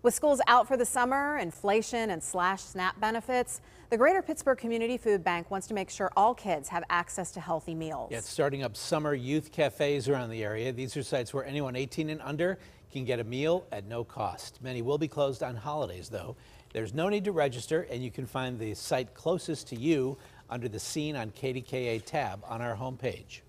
With schools out for the summer, inflation and SNAP benefits, the Greater Pittsburgh Community Food Bank wants to make sure all kids have access to healthy meals. Yeah, it's starting up summer youth cafes around the area. These are sites where anyone 18 and under can get a meal at no cost. Many will be closed on holidays, though. There's no need to register, and you can find the site closest to you under the Scene on KDKA tab on our homepage.